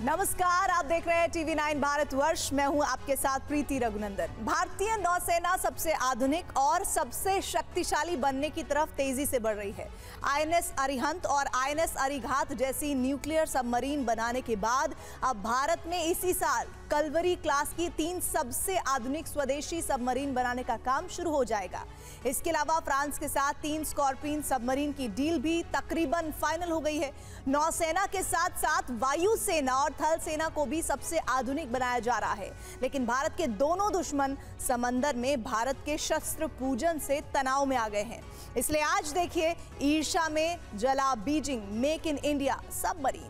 नमस्कार, आप देख रहे हैं टीवी9 भारतवर्ष। मैं हूं आपके साथ प्रीति रघुनंदन। भारतीय नौसेना सबसे आधुनिक और सबसे शक्तिशाली बनने की तरफ तेजी से बढ़ रही है। आईएनएस अरिहंत और आईएनएस अरिघात जैसी न्यूक्लियर सबमरीन बनाने के बाद अब भारत में इसी साल कलवरी क्लास की 3 सबसे आधुनिक स्वदेशी सबमरीन बनाने का काम शुरू हो जाएगा। इसके अलावा फ्रांस के साथ 3 स्कॉर्पियन सबमरीन की डील भी तकरीबन फाइनल हो गई है। नौसेना के साथ साथ वायुसेना और थल सेना को भी सबसे आधुनिक बनाया जा रहा है। लेकिन भारत के दोनों दुश्मन समंदर में भारत के शस्त्र पूजन से तनाव में आ गए हैं। इसलिए आज देखिए ईर्ष्या में जला Beijing make in India submarine.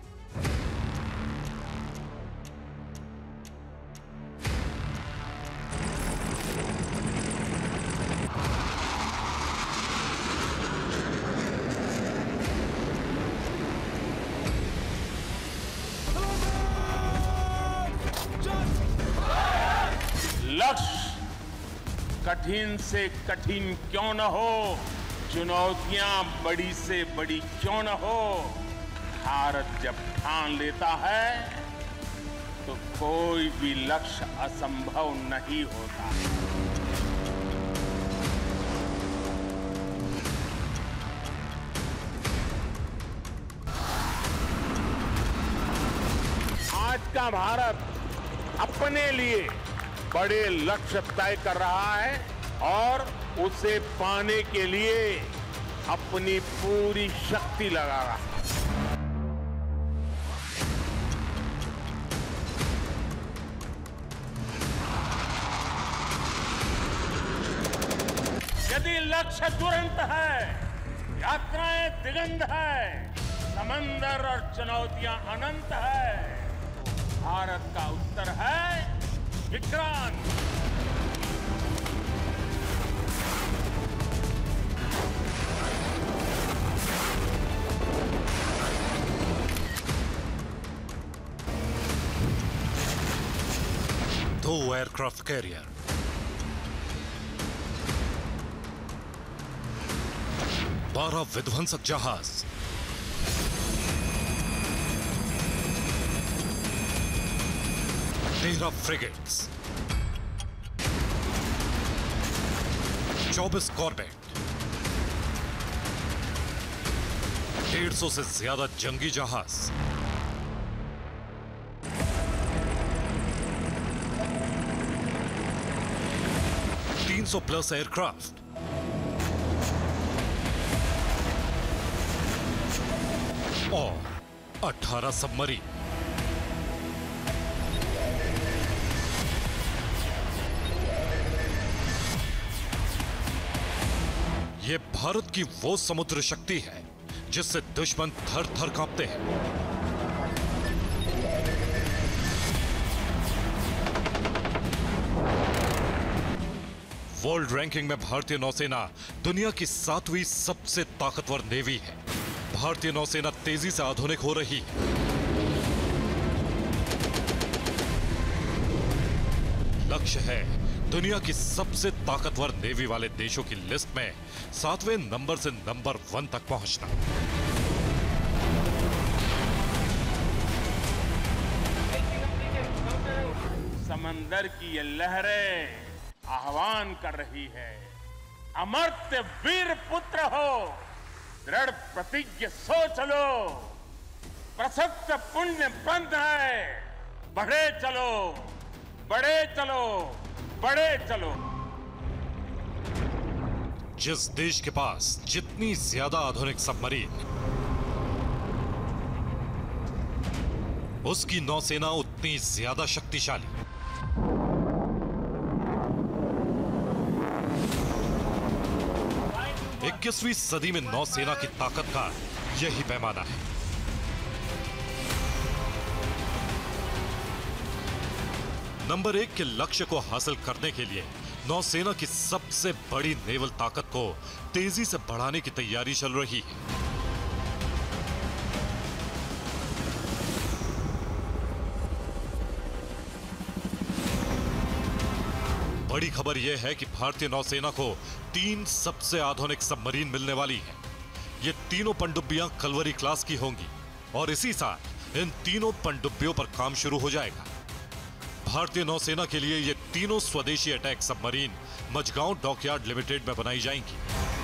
लक्ष्य कठिन से कठिन क्यों न हो, चुनौतियां बड़ी से बड़ी क्यों न हो, भारत जब ठान लेता है तो कोई भी लक्ष्य असंभव नहीं होता। आज का भारत अपने लिए बड़े लक्ष्य तय कर रहा है और उसे पाने के लिए अपनी पूरी शक्ति लगा रहा है। यदि लक्ष्य दुरंत है, यात्राएं दिगंत है, समंदर और चुनौतियां अनंत है, तो भारत का उत्तर है विक्रांत। दो एयरक्राफ्ट कैरियर, 12 विध्वंसक जहाज, 13 फ्रिगेट्स, 24 कॉर्बेट, 150 से ज्यादा जंगी जहाज, 300 प्लस एयरक्राफ्ट, और 18 सबमरीन। ये भारत की वो समुद्र शक्ति है जिससे दुश्मन थर थर कांपते हैं। वर्ल्ड रैंकिंग में भारतीय नौसेना दुनिया की 7वीं सबसे ताकतवर नेवी है। भारतीय नौसेना तेजी से आधुनिक हो रही है। लक्ष्य है दुनिया की सबसे ताकतवर नेवी वाले देशों की लिस्ट में 7वें नंबर से नंबर 1 तक पहुंचना। समंदर की ये लहरें आह्वान कर रही है, अमर्त्य वीर पुत्र हो, दृढ़ प्रतिज्ञ सोच लो, प्रशस्त पुण्य पंथ है, बढ़े चलो, बढ़े चलो, बढ़े चलो। जिस देश के पास जितनी ज्यादा आधुनिक सबमरीन, उसकी नौसेना उतनी ज्यादा शक्तिशाली। इक्कीसवीं सदी में नौसेना की ताकत का यही पैमाना है। नंबर 1 के लक्ष्य को हासिल करने के लिए नौसेना की सबसे बड़ी नेवल ताकत को तेजी से बढ़ाने की तैयारी चल रही है। बड़ी खबर यह है कि भारतीय नौसेना को 3 सबसे आधुनिक सबमरीन मिलने वाली है। ये तीनों पनडुब्बियां कलवरी क्लास की होंगी और इसी साल इन तीनों पनडुब्बियों पर काम शुरू हो जाएगा। भारतीय नौसेना के लिए ये तीनों स्वदेशी attack submarine Mazagon dockyard limited में बनाई जाएंगी।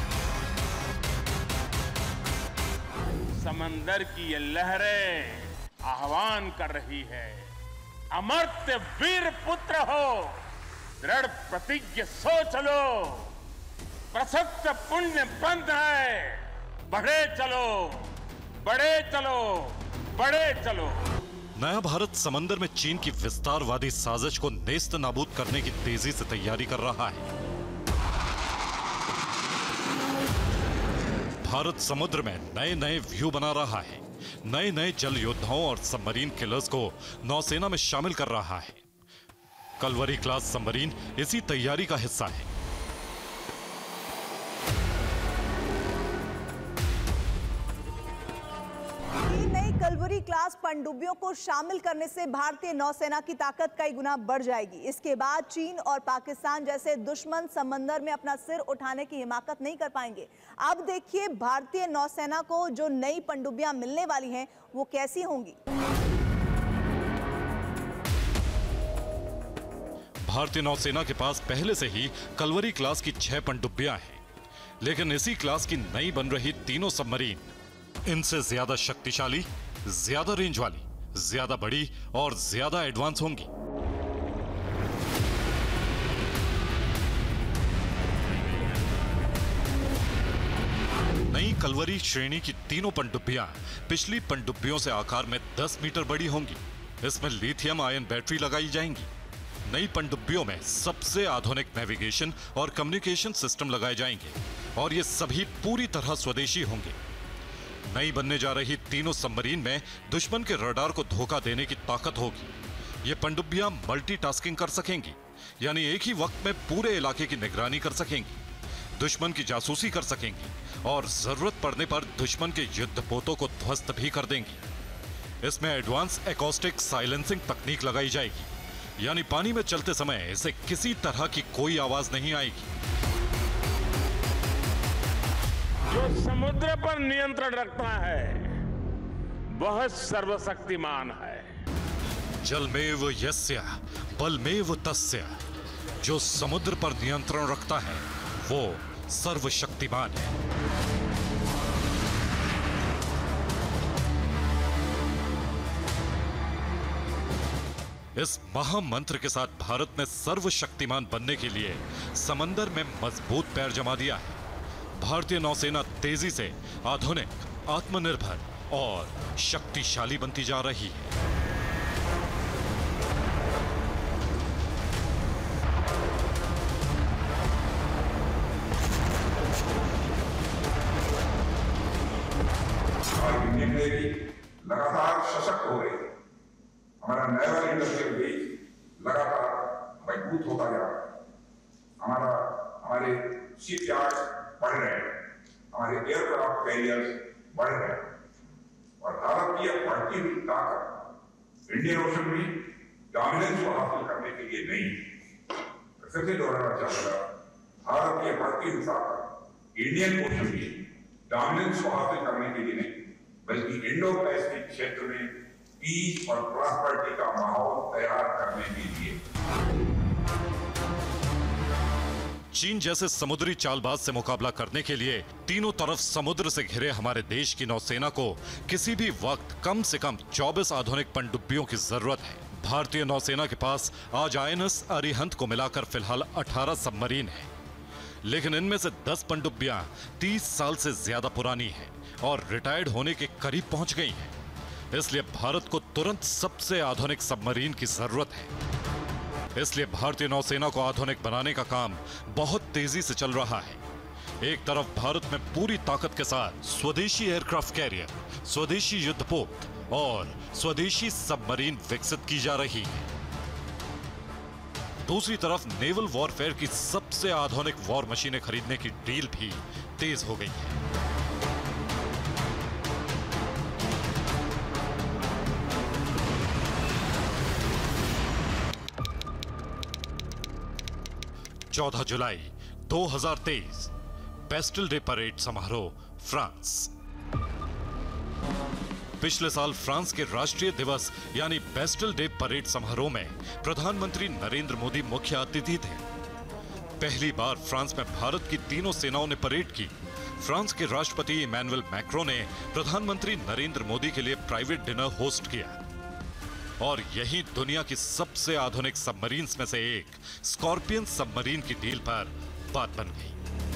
समंदर की ये लहरें आह्वान कर रही है, अमर्त्य वीर पुत्र हो, दृढ़ प्रतिज्ञ सोच लो, प्रशस्त पुण्य पंथ है, बढ़े चलो, बढ़े चलो, बढ़े चलो। नया भारत समंदर में चीन की विस्तारवादी साजिश को नेस्त नाबूद करने की तेजी से तैयारी कर रहा है। भारत समुद्र में नए नए व्यू बना रहा है, नए नए जल योद्धाओं और सबमरीन किलर्स को नौसेना में शामिल कर रहा है। कलवरी क्लास सबमरीन इसी तैयारी का हिस्सा है। कलवरी क्लास पनडुब्बियों को शामिल करने से भारतीय नौसेना की ताकत कई गुना बढ़ जाएगी। इसके बाद चीन और पाकिस्तान जैसे दुश्मन समंदर में अपना सिर उठाने की हिमाकत नहीं कर पाएंगे। अब देखिए भारतीय नौसेना को जो नई पनडुब्बियां मिलने वाली हैं वो कैसी होंगी। भारतीय नौसेना के पास पहले से ही कलवरी क्लास की 6 पनडुब्बियां हैं, लेकिन इसी क्लास की नई बन रही तीनों सबमरीन इनसे ज्यादा शक्तिशाली, ज्यादा रेंज वाली, ज्यादा बड़ी और ज्यादा एडवांस होंगी। नई कलवरी श्रेणी की तीनों पनडुब्बियां पिछली पनडुब्बियों से आकार में 10 मीटर बड़ी होंगी। इसमें लिथियम आयन बैटरी लगाई जाएंगी। नई पनडुब्बियों में सबसे आधुनिक नेविगेशन और कम्युनिकेशन सिस्टम लगाए जाएंगे और ये सभी पूरी तरह स्वदेशी होंगे। नई बनने जा रही तीनों सबमरीन में दुश्मन के रडार को धोखा देने की ताकत होगी। ये पनडुब्बियां मल्टीटास्किंग कर सकेंगी, यानी एक ही वक्त में पूरे इलाके की निगरानी कर सकेंगी, दुश्मन की जासूसी कर सकेंगी और जरूरत पड़ने पर दुश्मन के युद्धपोतों को ध्वस्त भी कर देंगी। इसमें एडवांस एकॉस्टिक साइलेंसिंग तकनीक लगाई जाएगी, यानी पानी में चलते समय इसे किसी तरह की कोई आवाज नहीं आएगी। जो समुद्र पर नियंत्रण रखता है वह सर्वशक्तिमान है। जलमेव यस्य बलमेव तस्य, जो समुद्र पर नियंत्रण रखता है वो सर्वशक्तिमान है। इस महामंत्र के साथ भारत ने सर्वशक्तिमान बनने के लिए समंदर में मजबूत पैर जमा दिया है। भारतीय नौसेना तेजी से आधुनिक, आत्मनिर्भर और शक्तिशाली बनती जा रही है। हमारी इंडियन नेवी लगातार सशक्त हो रही है। हमारा नेवल इंडस्ट्रियल बेस लगातार मजबूत होता जा रहा है। हमारे शिप यार्ड बढ़ रहे हैं, हमारे एयरक्राफ्ट कैरियर्स बढ़ रहे हैं और भारत की यह बढ़ती हुई ताकत इंडियन ओशन में डोमिनेंस को हासिल करने के लिए नहीं, फिर से दोहराना चाहूंगा, भारत की बढ़ती हुई ताकत इंडियन ओशन में डोमिनेंस को हासिल करने के लिए नहीं, बल्कि इंडो पैसिफिक क्षेत्र में पीस और प्रॉस्पेरिटी का माहौल तैयार करने के लिए। चीन जैसे समुद्री चालबाज से मुकाबला करने के लिए तीनों तरफ समुद्र से घिरे हमारे देश की नौसेना को किसी भी वक्त कम से कम 24 आधुनिक पनडुब्बियों की जरूरत है। भारतीय नौसेना के पास आज आईएनएस अरिहंत को मिलाकर फिलहाल 18 सबमरीन हैं, लेकिन इनमें से 10 पनडुब्बियां 30 साल से ज्यादा पुरानी हैं और रिटायर्ड होने के करीब पहुंच गई हैं। इसलिए भारत को तुरंत सबसे आधुनिक सबमरीन की जरूरत है। इसलिए भारतीय नौसेना को आधुनिक बनाने का काम बहुत तेजी से चल रहा है। एक तरफ भारत में पूरी ताकत के साथ स्वदेशी एयरक्राफ्ट कैरियर, स्वदेशी युद्धपोत और स्वदेशी सबमरीन विकसित की जा रही है। दूसरी तरफ नेवल वॉरफेयर की सबसे आधुनिक वॉर मशीनें खरीदने की डील भी तेज हो गई है। चौदह जुलाई 2023 बेस्टिल डे परेड समारोह, फ्रांस। पिछले साल फ्रांस के राष्ट्रीय दिवस यानी बेस्टिल डे परेड समारोह में प्रधानमंत्री नरेंद्र मोदी मुख्य अतिथि थे। पहली बार फ्रांस में भारत की तीनों सेनाओं ने परेड की। फ्रांस के राष्ट्रपति इमैनुअल मैक्रों ने प्रधानमंत्री नरेंद्र मोदी के लिए प्राइवेट डिनर होस्ट किया और यही दुनिया की सबसे आधुनिक सबमरीन्स में से एक स्कॉर्पियन सबमरीन की डील पर बात बन गई।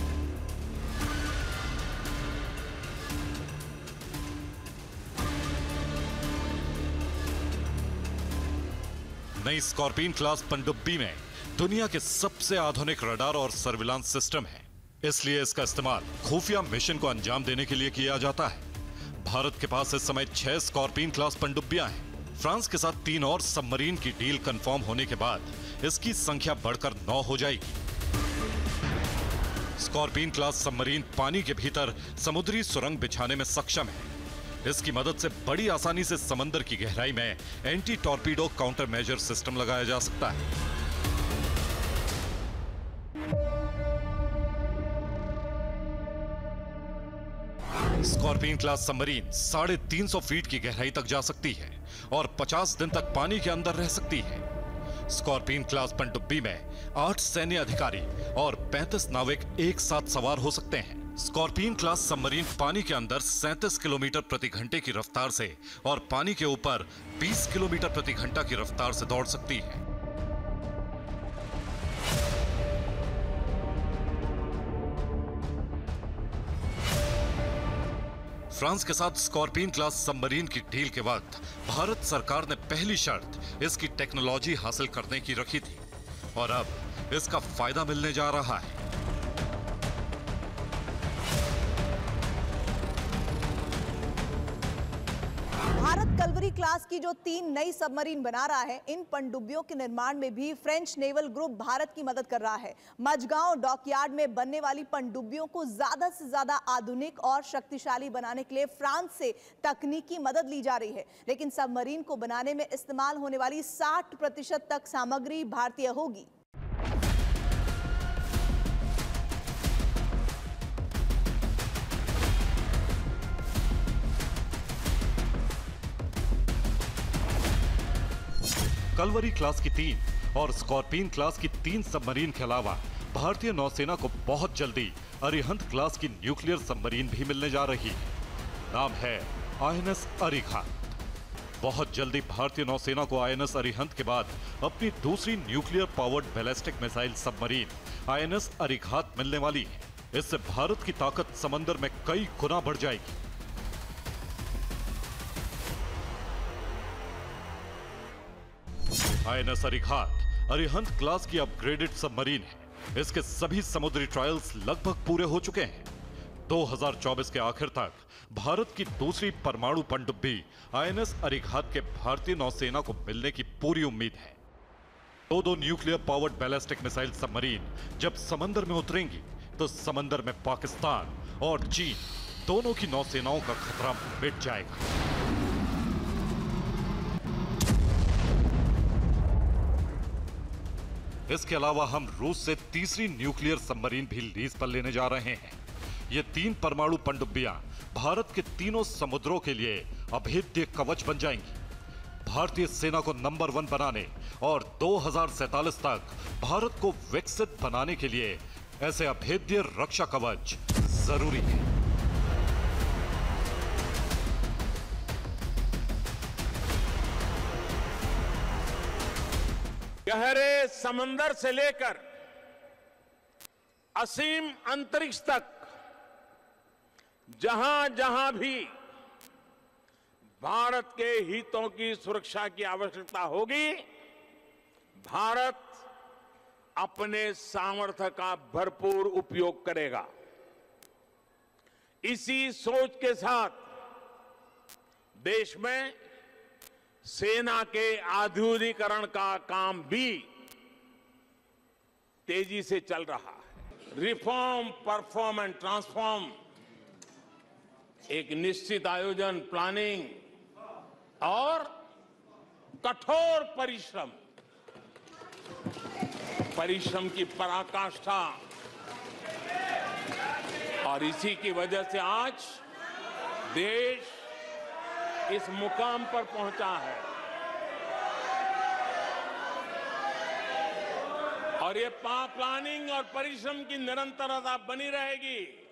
नई स्कॉर्पियन क्लास पनडुब्बी में दुनिया के सबसे आधुनिक रडार और सर्विलांस सिस्टम है, इसलिए इसका इस्तेमाल खुफिया मिशन को अंजाम देने के लिए किया जाता है। भारत के पास इस समय 6 स्कॉर्पियन क्लास पनडुब्बियां हैं। फ्रांस के साथ 3 और सबमरीन की डील कंफर्म होने के बाद इसकी संख्या बढ़कर 9 हो जाएगी। स्कॉर्पियन क्लास सबमरीन पानी के भीतर समुद्री सुरंग बिछाने में सक्षम है। इसकी मदद से बड़ी आसानी से समंदर की गहराई में anti torpedo countermeasure system लगाया जा सकता है। स्कॉर्पियन क्लास सबमरीन 350 फीट की गहराई तक जा सकती है और 50 दिन तक पानी के अंदर रह सकती है। स्कॉर्पियन क्लास पनडुब्बी में 8 सैन्य अधिकारी और 35 नाविक एक साथ सवार हो सकते हैं। स्कॉर्पियन क्लास सबमरीन पानी के अंदर 37 किलोमीटर प्रति घंटे की रफ्तार से और पानी के ऊपर 20 किलोमीटर प्रति घंटा की रफ्तार से दौड़ सकती है। फ्रांस के साथ स्कॉर्पियन क्लास सबमरीन की डील के वक्त भारत सरकार ने पहली शर्त इसकी टेक्नोलॉजी हासिल करने की रखी थी और अब इसका फायदा मिलने जा रहा है। भारत कलवरी क्लास की जो 3 नई सबमरीन बना रहा है, इन पनडुब्बियों के निर्माण में भी फ्रेंच नेवल ग्रुप भारत की मदद कर रहा है। मझगांव डॉकयार्ड में बनने वाली पनडुब्बियों को ज्यादा से ज्यादा आधुनिक और शक्तिशाली बनाने के लिए फ्रांस से तकनीकी मदद ली जा रही है, लेकिन सबमरीन को बनाने में इस्तेमाल होने वाली 60% तक सामग्री भारतीय होगी। कलवरी क्लास की 3 और स्कॉर्पियन क्लास की 3 सबमरीन के अलावा भारतीय नौसेना को बहुत जल्दी अरिहंत क्लास की न्यूक्लियर सबमरीन भी मिलने जा रही है। नाम है आईएनएस अरिहंत। बहुत जल्दी भारतीय नौसेना को आईएनएस अरिहंत के बाद अपनी दूसरी nuclear powered ballistic missile submarine INS Arighat मिलने वाली है। इससे भारत की ताकत समंदर में कई गुना बढ़ जाएगी। आईएनएस अरिघात अरिहंत क्लास की अपग्रेडेड सबमरीन है। इसके सभी समुद्री ट्रायल्स लगभग पूरे हो चुके हैं। 2024 के आखिर तक भारत की दूसरी परमाणु पनडुब्बी आईएनएस अरिघात के भारतीय नौसेना को मिलने की पूरी उम्मीद है। 2 nuclear powered ballistic missile submarine जब समंदर में उतरेंगी तो समंदर में पाकिस्तान और चीन दोनों की नौसेनाओं का खतरा मिट जाएगा। इसके अलावा हम रूस से तीसरी न्यूक्लियर सबमरीन भी लीज पर लेने जा रहे हैं। ये 3 परमाणु पनडुब्बियां भारत के तीनों समुद्रों के लिए अभेद्य कवच बन जाएंगी। भारतीय सेना को नंबर 1 बनाने और 2047 तक भारत को विकसित बनाने के लिए ऐसे अभेद्य रक्षा कवच जरूरी है। गहरे समंदर से लेकर असीम अंतरिक्ष तक जहां जहां भी भारत के हितों की सुरक्षा की आवश्यकता होगी, भारत अपने सामर्थ्य का भरपूर उपयोग करेगा। इसी सोच के साथ देश में सेना के आधुनिकीकरण का काम भी तेजी से चल रहा है। रिफॉर्म, परफॉर्म एंड ट्रांसफॉर्म एक निश्चित आयोजन, प्लानिंग और कठोर परिश्रम की पराकाष्ठा, और इसी की वजह से आज देश इस मुकाम पर पहुंचा है और ये प्लानिंग और परिश्रम की निरंतरता बनी रहेगी।